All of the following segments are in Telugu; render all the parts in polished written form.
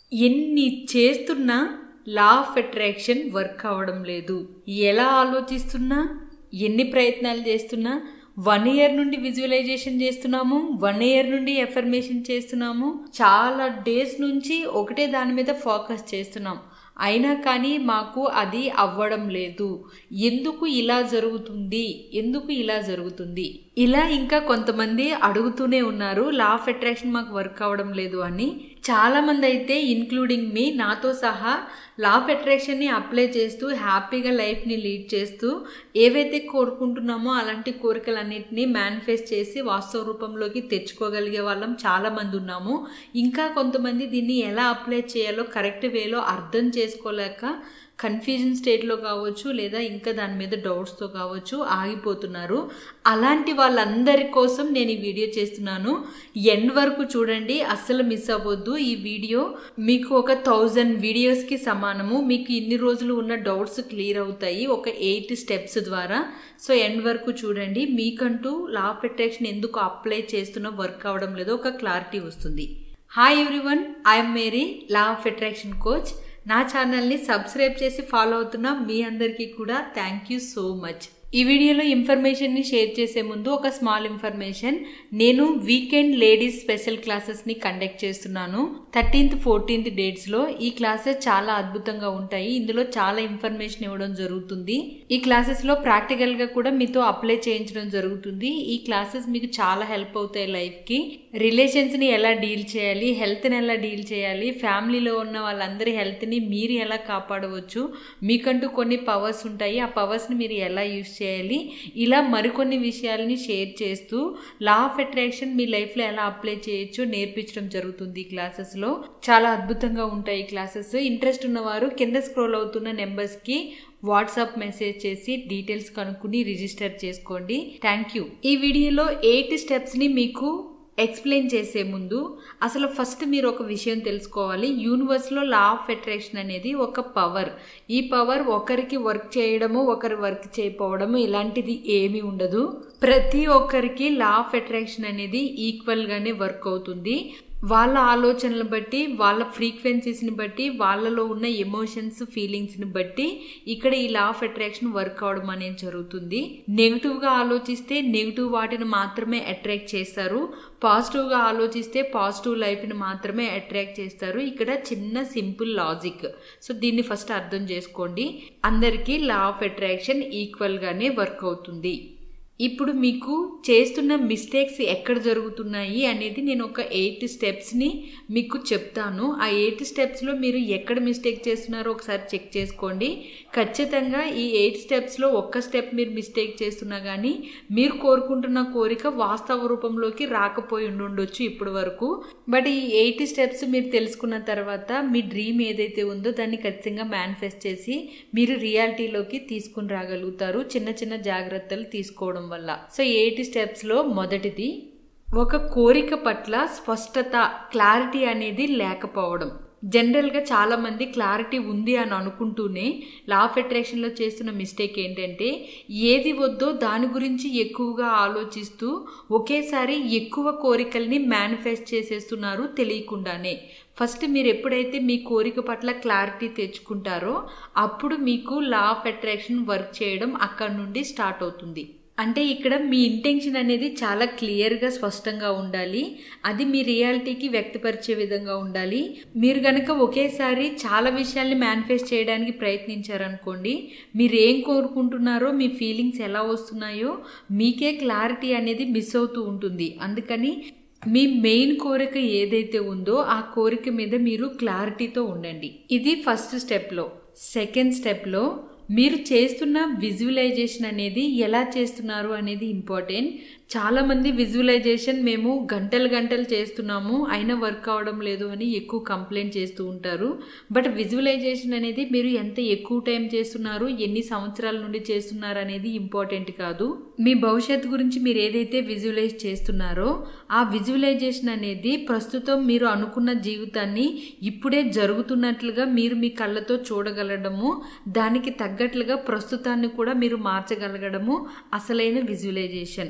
ఎన్ని చేస్తున్నా లా ఆఫ్ అట్రాక్షన్ వర్క్ అవ్వడం లేదు. ఎలా ఆలోచిస్తున్నా, ఎన్ని ప్రయత్నాలు చేస్తున్నా, 1 year నుండి విజువలైజేషన్ చేస్తున్నాము, 1 year నుండి ఎఫర్మేషన్ చేస్తున్నాము, చాలా డేస్ నుంచి ఒకటే దాని మీద ఫోకస్ చేస్తున్నాం. అయినా కానీ మాకు అది అవ్వడం లేదు. ఎందుకు ఇలా జరుగుతుంది, ఎందుకు ఇలా జరుగుతుంది, ఇలా ఇంకా కొంతమంది అడుగుతూనే ఉన్నారు లా ఆఫ్ అట్రాక్షన్ మాకు వర్క్ అవ్వడం లేదు అని. చాలామంది అయితే ఇన్క్లూడింగ్ మీ, నాతో సహా లా ఆఫ్ అట్రాక్షన్ని అప్లై చేస్తూ హ్యాపీగా లైఫ్ని లీడ్ చేస్తూ ఏవైతే కోరుకుంటున్నామో అలాంటి కోరికలన్నింటినీ మేనిఫెస్ట్ చేసి వాస్తవ రూపంలోకి తెచ్చుకోగలిగే వాళ్ళం చాలామంది ఉన్నాము. ఇంకా కొంతమంది దీన్ని ఎలా అప్లై చేయాలో కరెక్ట్ వేలో అర్థం చేసుకోలేక కన్ఫ్యూజన్ స్టేట్లో కావచ్చు, లేదా ఇంకా దాని మీద డౌట్స్తో కావచ్చు ఆగిపోతున్నారు. అలాంటి వాళ్ళందరి కోసం నేను ఈ వీడియో చేస్తున్నాను. ఎండ్ వరకు చూడండి, అస్సలు మిస్ అవ్వద్దు. ఈ వీడియో మీకు ఒక 1000 వీడియోస్కి సమానము. మీకు ఇన్ని రోజులు ఉన్న డౌట్స్ క్లియర్ అవుతాయి ఒక 8 స్టెప్స్ ద్వారా. సో ఎండ్ వరకు చూడండి, మీకంటూ లా ఆఫ్ అట్రాక్షన్ ఎందుకు అప్లై చేస్తున్నా వర్క్ అవ్వడం లేదో ఒక క్లారిటీ వస్తుంది. Hi everyone, I'm Mary, law of attraction coach. నా ఛానల్ని సబ్స్క్రైబ్ చేసి ఫాలో అవుతున్న మీ అందరికీ కూడా థ్యాంక్ యూ సో మచ్. ఈ వీడియోలో ఇన్ఫర్మేషన్ని షేర్ చేసే ముందు ఒక స్మాల్ ఇన్ఫర్మేషన్. నేను వీకెండ్ లేడీస్ స్పెషల్ క్లాసెస్ని కండక్ట్ చేస్తున్నాను 13th, 14th డేట్స్లో. ఈ క్లాసెస్ చాలా అద్భుతంగా ఉంటాయి. ఇందులో చాలా ఇన్ఫర్మేషన్ ఇవ్వడం జరుగుతుంది. ఈ క్లాసెస్లో ప్రాక్టికల్గా కూడా మీతో అప్లై చేయించడం జరుగుతుంది. ఈ క్లాసెస్ మీకు చాలా హెల్ప్ అవుతాయి లైఫ్కి. రిలేషన్స్ని ఎలా డీల్ చేయాలి, హెల్త్ని ఎలా డీల్ చేయాలి, ఫ్యామిలీలో ఉన్న వాళ్ళందరి హెల్త్ని మీరు ఎలా కాపాడవచ్చు, మీకంటూ కొన్ని పవర్స్ ఉంటాయి, ఆ పవర్స్ని మీరు ఎలా యూస్ చేయాలి, ఇలా మరికొన్ని విషయాలని షేర్ చేస్తూ లా ఆఫ్ అట్రాక్షన్ మీ లైఫ్లో ఎలా అప్లై చేయొచ్చో నేర్పించడం జరుగుతుంది. ఈ క్లాసెస్లో చాలా అద్భుతంగా ఉంటాయి. క్లాసెస్ ఇంట్రెస్ట్ ఉన్నవారు కింద స్క్రోల్ అవుతున్న నెంబర్స్కి వాట్సాప్ మెసేజ్ చేసి డీటెయిల్స్ కనుక్కుని రిజిస్టర్ చేసుకోండి. Thank you. ఈ వీడియోలో 8 స్టెప్స్ని మీకు ఎక్స్ప్లెయిన్ చేసే ముందు అసలు ఫస్ట్ మీరు ఒక విషయం తెలుసుకోవాలి. యూనివర్స్లో లా ఆఫ్ అట్రాక్షన్ అనేది ఒక పవర్. ఈ పవర్ ఒకరికి వర్క్ చేయడము, ఒకరు వర్క్ చేయకపోవడము ఇలాంటిది ఏమీ ఉండదు. ప్రతి ఒక్కరికి లా ఆఫ్ అట్రాక్షన్ అనేది ఈక్వల్గానే వర్క్ అవుతుంది. వాళ్ళ ఆలోచనలు బట్టి, వాళ్ళ ఫ్రీక్వెన్సీస్ని బట్టి, వాళ్ళలో ఉన్న ఎమోషన్స్, ఫీలింగ్స్ని బట్టి ఇక్కడ ఈ లా ఆఫ్ అట్రాక్షన్ వర్క్ అవడం అనేది జరుగుతుంది. నెగిటివ్గా ఆలోచిస్తే నెగిటివ్ వాటిని మాత్రమే అట్రాక్ట్ చేస్తారు. పాజిటివ్గా ఆలోచిస్తే పాజిటివ్ లైఫ్ని మాత్రమే అట్రాక్ట్ చేస్తారు. ఇక్కడ చిన్న సింపుల్ లాజిక్. సో దీన్ని ఫస్ట్ అర్థం చేసుకోండి. అందరికీ లా ఆఫ్ అట్రాక్షన్ ఈక్వల్గానే వర్క్ అవుతుంది. ఇప్పుడు మీకు చేస్తున్న మిస్టేక్స్ ఎక్కడ జరుగుతున్నాయి అనేది నేను ఒక 8 స్టెప్స్ని మీకు చెప్తాను. ఆ 8 స్టెప్స్లో మీరు ఎక్కడ మిస్టేక్ చేస్తున్నారో ఒకసారి చెక్ చేసుకోండి. ఖచ్చితంగా ఈ 8 స్టెప్స్లో ఒక్క స్టెప్ మీరు మిస్టేక్ చేస్తున్నా కానీ మీరు కోరుకుంటున్న కోరిక వాస్తవ రూపంలోకి రాకపోయి ఉండొచ్చు ఇప్పటి వరకు. బట్ ఈ 8 స్టెప్స్ మీరు తెలుసుకున్న తర్వాత మీ డ్రీమ్ ఏదైతే ఉందో దాన్ని ఖచ్చితంగా మేనిఫెస్ట్ చేసి మీరు రియాలిటీలోకి తీసుకుని రాగలుగుతారు చిన్న చిన్న జాగ్రత్తలు తీసుకోవడం వల్ల. సో 8 స్టెప్స్లో మొదటిది, ఒక కోరిక పట్ల స్పష్టత, క్లారిటీ అనేది లేకపోవడం. జనరల్గా చాలామంది క్లారిటీ ఉంది అని అనుకుంటూనే లా ఆఫ్ అట్రాక్షన్లో చేస్తున్న మిస్టేక్ ఏంటంటే ఏది వద్దో దాని గురించి ఎక్కువగా ఆలోచిస్తూ ఒకేసారి ఎక్కువ కోరికల్ని మేనిఫెస్ట్ చేసేస్తున్నారు తెలియకుండానే. ఫస్ట్ మీరు ఎప్పుడైతే మీ కోరిక పట్ల క్లారిటీ తెచ్చుకుంటారో అప్పుడు మీకు లా ఆఫ్ అట్రాక్షన్ వర్క్ చేయడం అక్కడ నుండి స్టార్ట్ అవుతుంది. అంటే ఇక్కడ మీ ఇంటెన్షన్ అనేది చాలా క్లియర్గా, స్పష్టంగా ఉండాలి. అది మీ రియాలిటీకి వ్యక్తపరిచే విధంగా ఉండాలి. మీరు కనుక ఒకేసారి చాలా విషయాల్ని మేనిఫెస్ట్ చేయడానికి ప్రయత్నించారనుకోండి, మీరు ఏం కోరుకుంటున్నారో, మీ ఫీలింగ్స్ ఎలా వస్తున్నాయో మీకే క్లారిటీ అనేది మిస్ అవుతూ ఉంటుంది. అందుకని మీ మెయిన్ కోరిక ఏదైతే ఉందో ఆ కోరిక మీద మీరు క్లారిటీతో ఉండండి. ఇది ఫస్ట్ స్టెప్లో. సెకండ్ స్టెప్లో మీరు చేస్తున్న విజువలైజేషన్ అనేది ఎలా చేస్తున్నారు అనేది ఇంపార్టెంట్. చాలామంది విజువలైజేషన్ మేము గంటలు చేస్తున్నాము అయినా వర్క్ అవడం లేదు అని ఎక్కువ కంప్లైంట్ చేస్తూ ఉంటారు. బట్ విజువలైజేషన్ అనేది మీరు ఎంత ఎక్కువ టైం చేస్తున్నారు, ఎన్ని సంవత్సరాల నుండి చేస్తున్నారు అనేది ఇంపార్టెంట్ కాదు. మీ భవిష్యత్తు గురించి మీరు ఏదైతే విజువలైజ్ చేస్తున్నారో ఆ విజువలైజేషన్ అనేది ప్రస్తుతం మీరు అనుకున్న జీవితాన్ని ఇప్పుడే జరుగుతున్నట్లుగా మీరు మీ కళ్ళతో చూడగలగడము, దానికి తగ్గట్లుగా ప్రస్తుతాన్ని కూడా మీరు మార్చగలగడము అసలైన విజువలైజేషన్. చాలా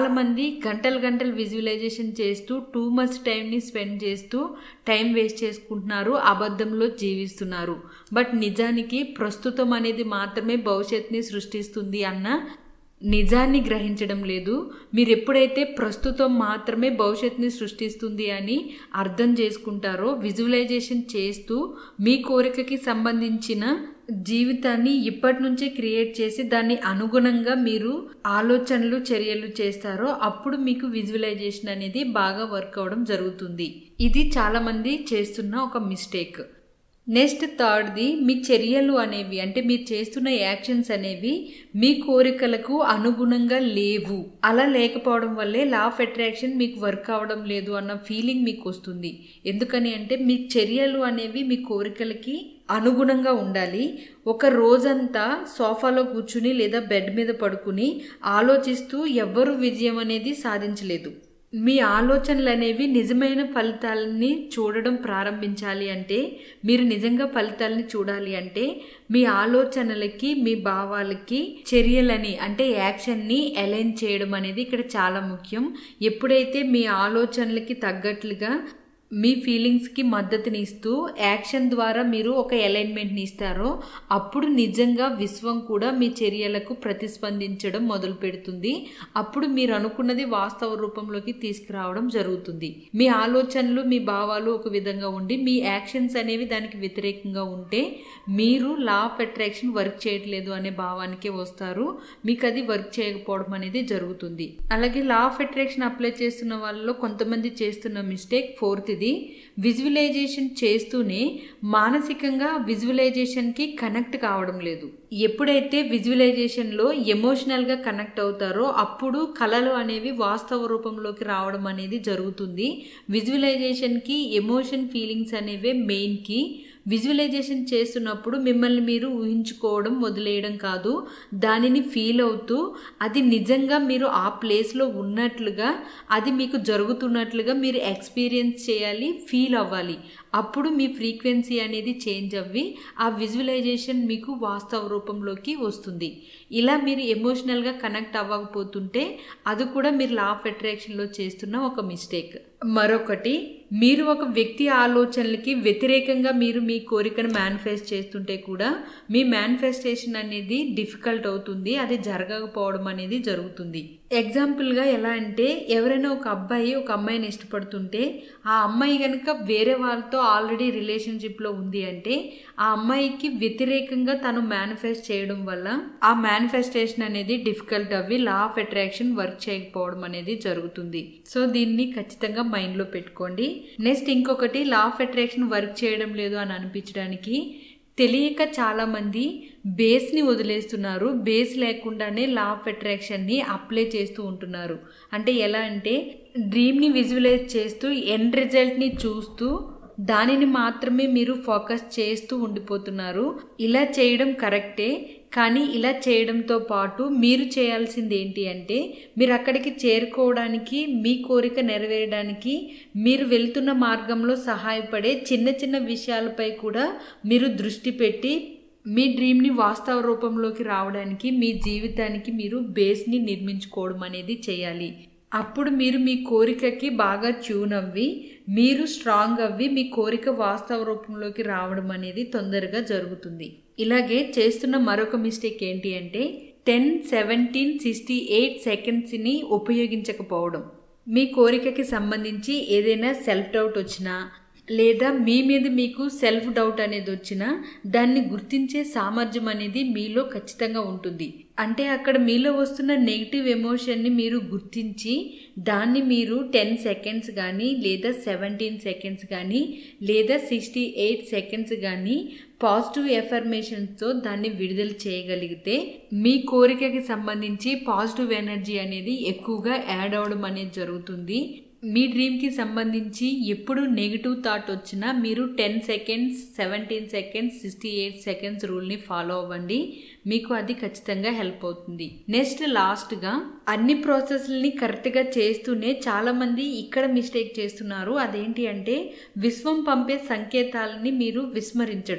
చాలామంది గంటలు విజువలైజేషన్ చేస్తూ టూ మచ్ టైంని స్పెండ్ చేస్తూ టైం వేస్ట్ చేసుకుంటున్నారు, అబద్ధంలో జీవిస్తున్నారు. బట్ నిజానికి ప్రస్తుతం అనేది మాత్రమే భవిష్యత్తుని సృష్టిస్తుంది అన్న నిజాన్ని గ్రహించడం లేదు. మీరు ఎప్పుడైతే ప్రస్తుతం మాత్రమే భవిష్యత్తుని సృష్టిస్తుంది అని అర్థం చేసుకుంటారో, విజువలైజేషన్ చేస్తూ మీ కోరికకి సంబంధించిన జీవితాన్ని ఇప్పటి నుంచే క్రియేట్ చేసి దాన్ని అనుగుణంగా మీరు ఆలోచనలు చర్యలు చేస్తారో అప్పుడు మీకు విజువలైజేషన్ అనేది బాగా వర్క్ అవడం జరుగుతుంది. ఇది చాలామంది చేస్తున్న ఒక మిస్టేక్. నెక్స్ట్ థర్డ్ది, మీ చర్యలు అనేవి అంటే మీరు చేస్తున్న యాక్షన్స్ అనేవి మీ కోరికలకు అనుగుణంగా లేవు. అలా లేకపోవడం వల్లే లా ఆఫ్ అట్రాక్షన్ మీకు వర్క్ అవడం లేదు అన్న ఫీలింగ్ మీకు వస్తుంది. ఎందుకని అంటే మీ చర్యలు అనేవి మీ కోరికలకి అనుగుణంగా ఉండాలి. ఒక రోజంతా సోఫాలో కూర్చుని లేదా బెడ్ మీద పడుకుని ఆలోచిస్తూ ఎవ్వరూ విజయం అనేది సాధించలేదు. మీ ఆలోచనలు అనేవి నిజమైన ఫలితాలని చూడడం ప్రారంభించాలి అంటే, మీరు నిజంగా ఫలితాలని చూడాలి అంటే మీ ఆలోచనలకి మీ భావాలకి చర్యలని అంటే యాక్షన్ని అలైన్ చేయడం అనేది ఇక్కడ చాలా ముఖ్యం. ఎప్పుడైతే మీ ఆలోచనలకి తగ్గట్లుగా మీ ఫీలింగ్స్కి మద్దతుని ఇస్తూ యాక్షన్ ద్వారా మీరు ఒక అలైన్మెంట్ని ఇస్తారో అప్పుడు నిజంగా విశ్వం కూడా మీ చర్యలకు ప్రతిస్పందించడం మొదలు పెడుతుంది. అప్పుడు మీరు అనుకున్నది వాస్తవ రూపంలోకి తీసుకురావడం జరుగుతుంది. మీ ఆలోచనలు మీ భావాలు ఒక విధంగా ఉండి మీ యాక్షన్స్ అనేవి దానికి వ్యతిరేకంగా ఉంటే మీరు లా ఆఫ్ అట్రాక్షన్ వర్క్ చేయట్లేదు అనే భావానికే వస్తారు. మీకు అది వర్క్ చేయకపోవడం అనేది జరుగుతుంది. అలాగే లా ఆఫ్ అట్రాక్షన్ అప్లై చేస్తున్న వాళ్ళలో కొంతమంది చేస్తున్న మిస్టేక్ ఫోర్త్, విజువలైజేషన్ చేస్తూనే మానసికంగా విజువలైజేషన్కి కనెక్ట్ కావడం లేదు. ఎప్పుడైతే విజువలైజేషన్లో ఎమోషనల్గా కనెక్ట్ అవుతారో అప్పుడు కళలు అనేవి వాస్తవ రూపంలోకి రావడం అనేది జరుగుతుంది. విజువలైజేషన్కి ఎమోషన్ ఫీలింగ్స్ అనేవే మెయిన్ కి. విజువలైజేషన్ చేస్తున్నప్పుడు మిమ్మల్ని మీరు ఊహించుకోవడం వదిలేయడం కాదు, దానిని ఫీల్ అవుతూ అది నిజంగా మీరు ఆ ప్లేస్లో ఉన్నట్లుగా అది మీకు జరుగుతున్నట్లుగా మీరు ఎక్స్పీరియన్స్ చేయాలి, ఫీల్ అవ్వాలి. అప్పుడు మీ ఫ్రీక్వెన్సీ అనేది చేంజ్ అవ్వి ఆ విజువలైజేషన్ మీకు వాస్తవ రూపంలోకి వస్తుంది. ఇలా మీరు ఎమోషనల్గా కనెక్ట్ అవ్వకపోతుంటే అది కూడా మీరు లా ఆఫ్ అట్రాక్షన్లో చేస్తున్న ఒక మిస్టేక్. మరొకటి, మీరు ఒక వ్యక్తి ఆలోచనలకి వ్యతిరేకంగా మీరు మీ కోరికను మేనిఫెస్ట్ చేస్తుంటే కూడా మీ మేనిఫెస్టేషన్ అనేది డిఫికల్ట్ అవుతుంది, అది జరగకపోవడం అనేది జరుగుతుంది. ఎగ్జాంపుల్గా ఎలా అంటే, ఎవరైనా ఒక అబ్బాయి ఒక అమ్మాయిని ఇష్టపడుతుంటే ఆ అమ్మాయి కనుక వేరే వాళ్ళతో ఆల్రెడీ రిలేషన్షిప్లో ఉంది అంటే ఆ అమ్మాయికి వ్యతిరేకంగా తను మేనిఫెస్ట్ చేయడం వల్ల ఆ మేనిఫెస్టేషన్ అనేది డిఫికల్ట్ అవ్వి లా ఆఫ్ అట్రాక్షన్ వర్క్ చేయకపోవడం అనేది జరుగుతుంది. సో దీన్ని ఖచ్చితంగా మైండ్లో పెట్టుకోండి. నెక్స్ట్ ఇంకొకటి, లా ఆఫ్ అట్రాక్షన్ వర్క్ చేయడం లేదు అని అనిపించడానికి తెలియక చాలామంది బేస్ని వదిలేస్తున్నారు. బేస్ లేకుండానే లా ఆఫ్ అట్రాక్షన్ని అప్లై చేస్తూ ఉంటున్నారు. అంటే ఎలా అంటే, డ్రీమ్ని విజువలైజ్ చేస్తూ ఎండ్ రిజల్ట్ని చూస్తూ దానిని మాత్రమే మీరు ఫోకస్ చేస్తూ ఉండిపోతున్నారు. ఇలా చేయడం కరెక్టే, కానీ ఇలా చేయడంతో పాటు మీరు చేయాల్సింది ఏంటి అంటే, మీరు అక్కడికి చేరుకోవడానికి మీ కోరిక నెరవేరడానికి మీరు వెళ్తున్న మార్గంలో సహాయపడే చిన్న చిన్న విషయాలపై కూడా మీరు దృష్టి పెట్టి మీ డ్రీమ్ని వాస్తవ రూపంలోకి రావడానికి మీ జీవితానికి మీరు బేస్ని నిర్మించుకోవడం అనేది చేయాలి. అప్పుడు మీరు మీ కోరికకి బాగా ట్యూన్ అవ్వి మీరు స్ట్రాంగ్ అవ్వి మీ కోరిక వాస్తవ రూపంలోకి రావడం అనేది తొందరగా జరుగుతుంది. ఇలాగే చేస్తున్న మరొక మిస్టేక్ ఏంటి అంటే 10, 17, 68 సెకండ్స్ని ఉపయోగించకపోవడం. మీ కోరికకి సంబంధించి ఏదైనా సెల్ఫ్ డౌట్ వచ్చినా లేదా మీ మీద మీకు సెల్ఫ్ డౌట్ అనేది వచ్చినా దాన్ని గుర్తించే సామర్థ్యం అనేది మీలో ఖచ్చితంగా ఉంటుంది. అంటే అక్కడ మీలో వస్తున్న నెగిటివ్ ఎమోషన్ని మీరు గుర్తించి దాన్ని మీరు 10 సెకండ్స్ కానీ లేదా 17 సెకండ్స్ కానీ లేదా 68 సెకండ్స్ కానీ పాజిటివ్ ఎఫర్మేషన్స్తో దాన్ని విడుదల చేయగలిగితే మీ కోరికకి సంబంధించి పాజిటివ్ ఎనర్జీ అనేది ఎక్కువగా యాడ్ అవడం అనేది జరుగుతుంది. మీ డ్రీమ్కి సంబంధించి ఎప్పుడు నెగిటివ్ థాట్ వచ్చినా మీరు 10 సెకండ్స్, 17 సెకండ్స్, 68 సెకండ్స్ రూల్ని ఫాలో అవ్వండి. మీకు అది ఖచ్చితంగా హెల్ప్ అవుతుంది. నెక్స్ట్ లాస్ట్గా అన్ని ప్రాసెస్లని కరెక్ట్గా చేస్తూనే చాలామంది ఇక్కడ మిస్టేక్ చేస్తున్నారు. అదేంటి అంటే విశ్వం పంపే సంకేతాలని మీరు విస్మరించడం.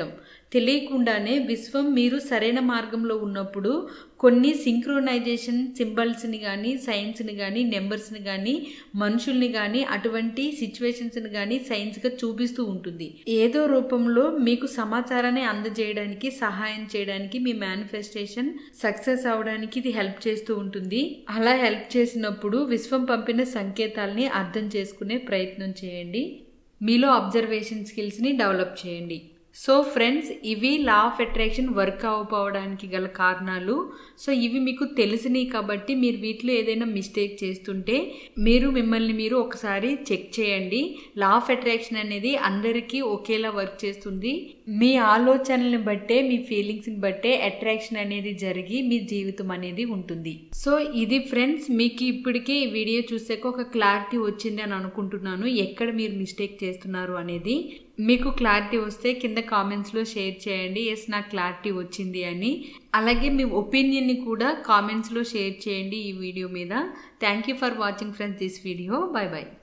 తెలియకుండానే విశ్వం మీరు సరైన మార్గంలో ఉన్నప్పుడు కొన్ని సింక్రోనైజేషన్ సింబల్స్ని కానీ సైన్స్ని కానీ నెంబర్స్ని కానీ మనుషుల్ని కానీ అటువంటి సిచ్యువేషన్స్ని కానీ సైన్స్గా చూపిస్తూ ఉంటుంది. ఏదో రూపంలో మీకు సమాచారాన్ని అందజేయడానికి సహాయం చేయడానికి మీ మేనిఫెస్టేషన్ సక్సెస్ అవడానికి ఇది హెల్ప్ చేస్తూ ఉంటుంది. అలా హెల్ప్ చేసినప్పుడు విశ్వం పంపిన సంకేతాల్ని అర్థం చేసుకునే ప్రయత్నం చేయండి. మీలో అబ్జర్వేషన్ స్కిల్స్ని డెవలప్ చేయండి. సో ఫ్రెండ్స్, ఇవి లా ఆఫ్ అట్రాక్షన్ వర్క్ అవ్వకపోవడానికి గల కారణాలు. సో ఇవి మీకు తెలిసినవి కాబట్టి మీరు వీటిలో ఏదైనా మిస్టేక్ చేస్తుంటే మిమ్మల్ని మీరు ఒకసారి చెక్ చేయండి. లా ఆఫ్ అట్రాక్షన్ అనేది అందరికీ ఒకేలా వర్క్ చేస్తుంది. మీ ఆలోచనల్ని బట్టే మీ ఫీలింగ్స్ని బట్టే అట్రాక్షన్ అనేది జరిగి మీ జీవితం అనేది ఉంటుంది. సో ఇది ఫ్రెండ్స్, మీకు ఇప్పటికే ఈ వీడియో చూసాక ఒక క్లారిటీ వచ్చింది అని అనుకుంటున్నాను. ఎక్కడ మీరు మిస్టేక్ చేస్తున్నారు అనేది మీకు క్లారిటీ వస్తే కింద కామెంట్స్లో షేర్ చేయండి. ఎస్, నాకు క్లారిటీ వచ్చింది అని. అలాగే మీ ఒపీనియన్ని కూడా కామెంట్స్లో షేర్ చేయండి ఈ వీడియో మీద. Thank you for watching friends this video. Bye by.